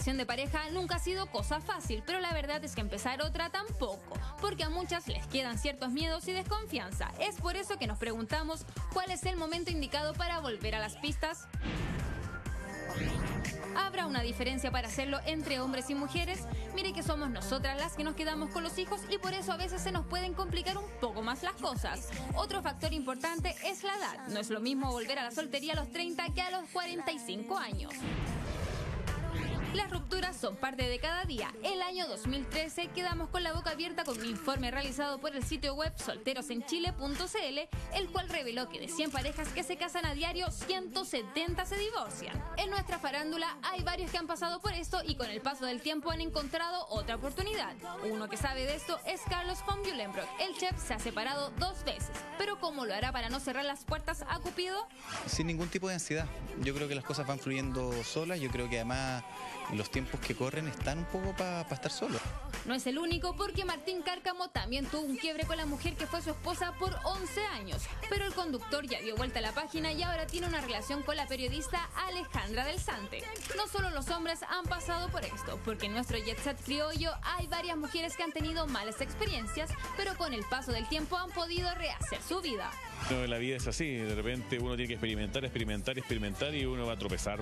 relación de pareja nunca ha sido cosa fácil, pero la verdad es que empezar otra tampoco, porque a muchas les quedan ciertos miedos y desconfianza. Es por eso que nos preguntamos cuál es el momento indicado para volver a las pistas. ¿Habrá una diferencia para hacerlo entre hombres y mujeres? Mire que somos nosotras las que nos quedamos con los hijos y por eso a veces se nos pueden complicar un poco más las cosas. Otro factor importante es la edad. No es lo mismo volver a la soltería a los 30 que a los 45 años. Las rupturas son parte de cada día. El año 2013 quedamos con la boca abierta con un informe realizado por el sitio web solterosenchile.cl, el cual reveló que de 100 parejas que se casan a diario, 170 se divorcian. En nuestra farándula hay varios que han pasado por esto y con el paso del tiempo han encontrado otra oportunidad. Uno que sabe de esto es Carlos von Bühlenbrock. El chef se ha separado 2 veces. Pero ¿cómo lo hará para no cerrar las puertas a Cupido? Sin ningún tipo de ansiedad. Yo creo que las cosas van fluyendo solas. Yo creo que además los tiempos que corren están un poco para estar solo. No es el único, porque Martín Cárcamo también tuvo un quiebre con la mujer que fue su esposa por 11 años. Pero el conductor ya dio vuelta a la página y ahora tiene una relación con la periodista Alejandra del Sante. No solo los hombres han pasado por esto, porque en nuestro jet set criollo hay varias mujeres que han tenido malas experiencias, pero con el paso del tiempo han podido rehacer su vida. No, la vida es así, de repente uno tiene que experimentar y uno va a tropezar,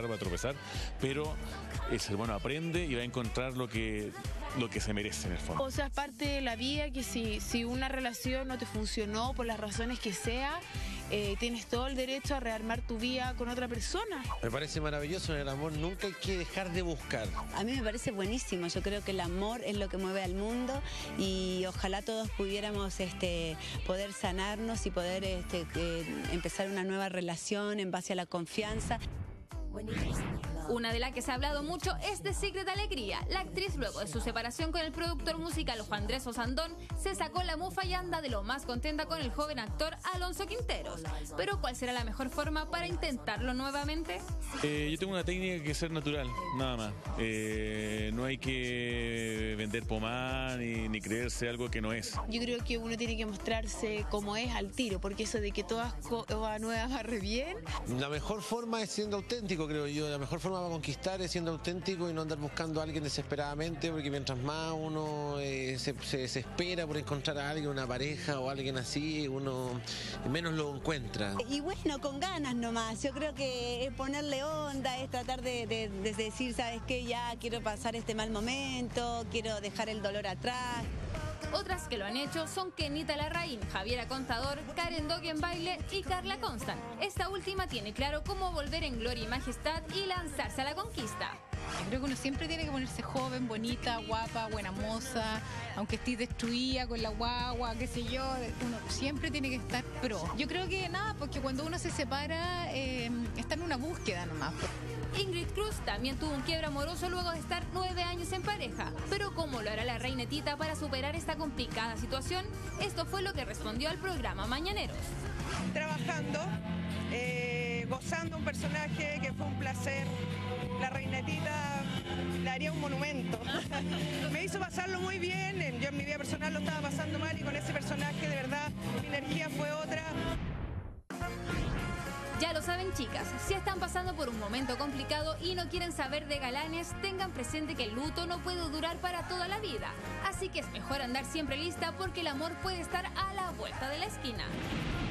pero el ser humano aprende y va a encontrar lo que se merece en el fondo. O sea, es parte de la vida que si una relación no te funcionó por las razones que sea, tienes todo el derecho a rearmar tu vida con otra persona. Me parece maravilloso, en el amor nunca hay que dejar de buscar. A mí me parece buenísimo, yo creo que el amor es lo que mueve al mundo y ojalá todos pudiéramos poder sanarnos y poder empezar una nueva relación en base a la confianza. Una de las que se ha hablado mucho es de Secret Alegría. La actriz, luego de su separación con el productor musical Juan Andrés Osandón, se sacó la mufa y anda de lo más contenta con el joven actor Alonso Quinteros. Pero ¿cuál será la mejor forma para intentarlo nuevamente? Yo tengo una técnica que es ser natural, nada más. No hay que vender pomada ni creerse algo que no es. Yo creo que uno tiene que mostrarse como es al tiro, porque eso de que todas cosas nuevas va re bien. La mejor forma es siendo auténtico, creo yo. La mejor forma para conquistar es siendo auténtico y no andar buscando a alguien desesperadamente, porque mientras más uno se desespera por encontrar a alguien, una pareja o alguien así, uno menos lo encuentra. Y bueno, con ganas nomás. Yo creo que es ponerle onda, es tratar de decir, ¿sabes qué? Ya quiero pasar este mal momento, quiero dejar el dolor atrás. Otras que lo han hecho son Kenita Larraín, Javiera Contador, Karen Dogenbaile y Carla Constant. Esta última tiene claro cómo volver en gloria y majestad y lanzarse a la conquista. Yo creo que uno siempre tiene que ponerse joven, bonita, guapa, buena moza, aunque estés destruida con la guagua, qué sé yo, uno siempre tiene que estar pro. Yo creo que nada, porque cuando uno se separa, está en una búsqueda nomás. Ingrid Cruz también tuvo un quiebre amoroso luego de estar 9 años en pareja. Pero ¿cómo lo hará la reinetita para superar esta complicada situación? Esto fue lo que respondió al programa Mañaneros. Trabajando, gozando un personaje que fue un placer. La reinetita le haría un monumento. Me hizo pasarlo muy bien, yo en mi vida personal lo estaba pasando mal y con ese personaje de verdad mi energía fue otra. Ya lo saben, chicas, si están pasando por un momento complicado y no quieren saber de galanes, tengan presente que el luto no puede durar para toda la vida. Así que es mejor andar siempre lista porque el amor puede estar a la vuelta de la esquina.